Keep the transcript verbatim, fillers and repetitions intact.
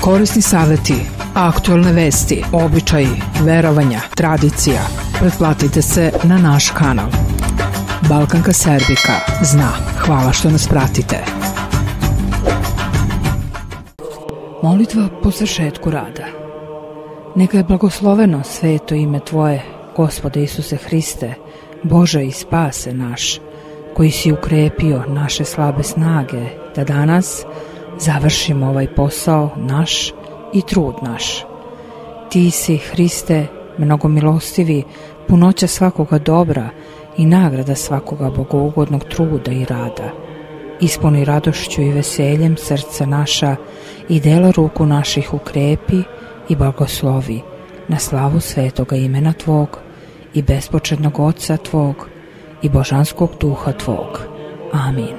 Korisni savjeti, aktualne vesti, običaji, verovanja, tradicija. Pretplatite se na naš kanal. Balkanka Serbika zna. Hvala što nas pratite. Molitva po završetku rada. Neka je blagosloveno sveto ime Tvoje, Gospode Isuse Hriste, Bože i spase naš, koji si ukrepio naše slabe snage, da danas završimo ovaj posao naš i trud naš. Ti si, Hriste, mnogomilostivi, punoća svakoga dobra i nagrada svakoga bogougodnog truda i rada. Ispuni radošću i veseljem srca naša i dela ruku naših ukrepi i blagoslovi na slavu svetoga imena Tvog i bespočetnog Otca Tvog i božanskog duha Tvog. Amin.